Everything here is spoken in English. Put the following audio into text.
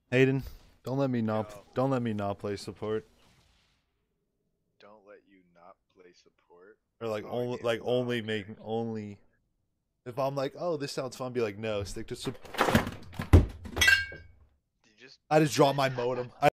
Hayden, don't let me Yo, not play support. don't let you not play support. Or like Oh, only yeah. like Oh, only okay. make only if I'm like, oh, this sounds fun, be like, no, stick to support. You just I just dropped my modem.